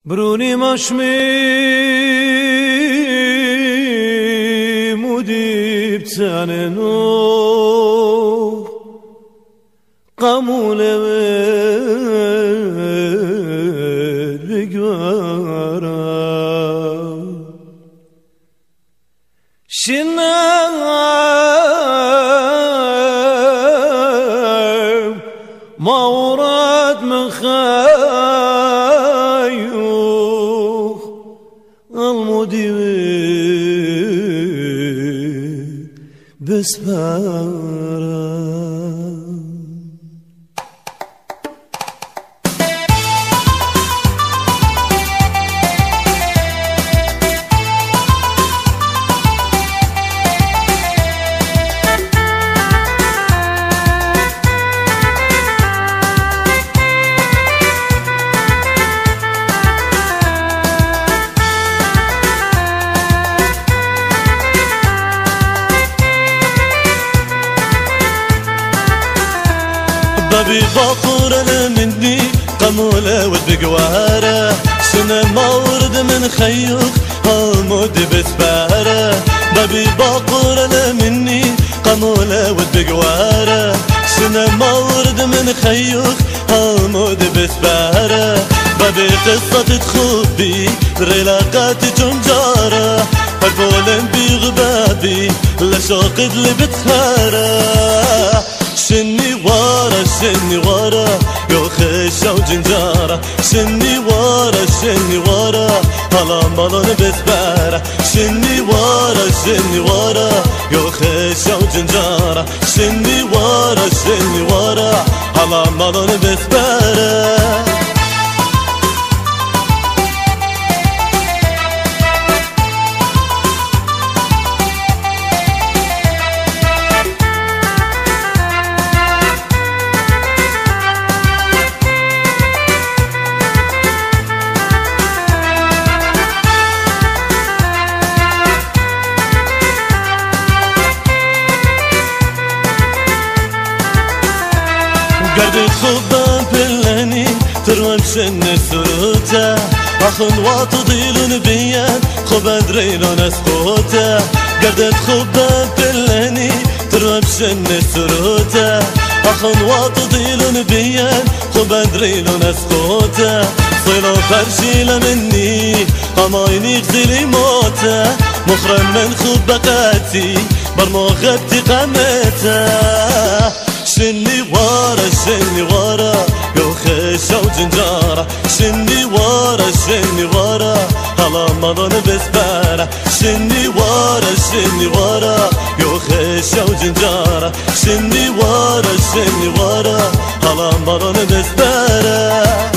بروني مشمي مودي بتعننو قامول بقوارا شناب ما ورد من خايوخ المودي بسبارا بابي باقورنا مني قمولة والبقوارة سنة ما ورد من خيوخ هالمود بسبارة بابي باقورنا مني قمولة والبقوارة سنة ما ورد من خيوخ هالمود بسبارة بابي قصة تخبي رلاقات جمجارة البولن بغبابي لشوق اللي بتهارة شني ورا يو خشة وجنجارة شني ورا هلا مالون بسبارة شني ورا يو خشة وجنجارة شني ورا هلا مالون بسبارة قرد خبان بلاني تروان شن سروتا أخن واطضيلون بيان خبان دريلون اسقوتا قرد خبان بلاني تروان شن سروتا أخن واطضيلون بيان خبان دريلون اسقوتا صيلو فرشيلة مني قمايني غزلي موتا مخرم من خبقاتي برموغبتي قامتا شني ورا يو خشة وجنجارة شني ورا هلا مالون بسبارة شني ورا يو خشة وجنجارة شني ورا هلا مالون بسبارة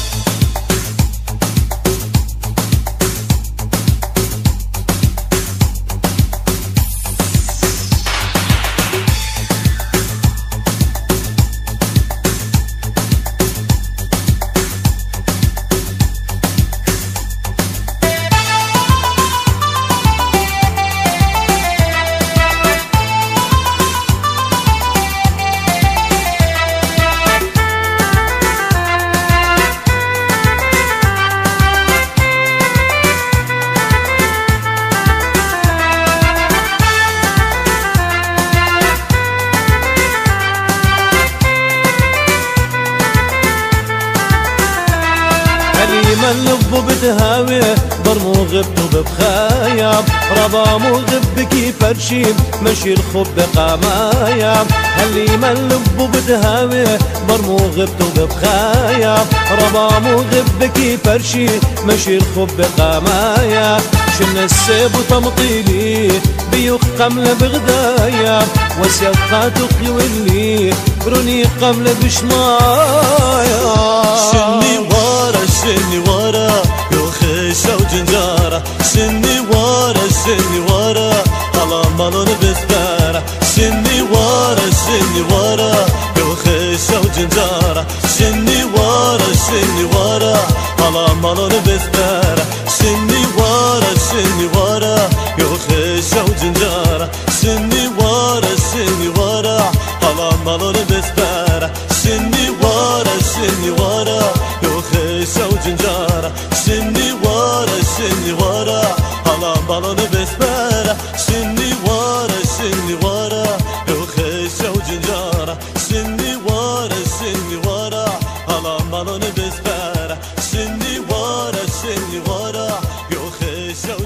من لبو بتهاوي برمو غبتو ببخايام ربا مو غبكي فرشيم مشي الخب بقامايام هلي من لبو بتهاوي برمو غبتو ببخايام ربا مو غبكي فرشي مشي الخب بقامايام شن السيب وتمطيلي بيوخ قمل بغدايام وسيقاتك يولي بروني قمل بشمايا شني ورا يو خشة وجنجارة شني ورا هلا مالون بسبارة شني ورا يو خشة وجنجارة شني ورا هلا مالون بسبارة شني ورا يو خشة وجنجارة شني ورا هلا مالون بسبارة شني ورا يو خشة وجنجارة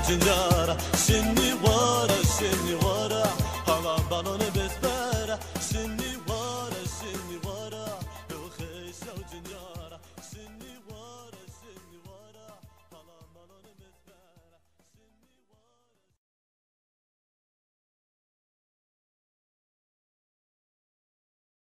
وجنجارة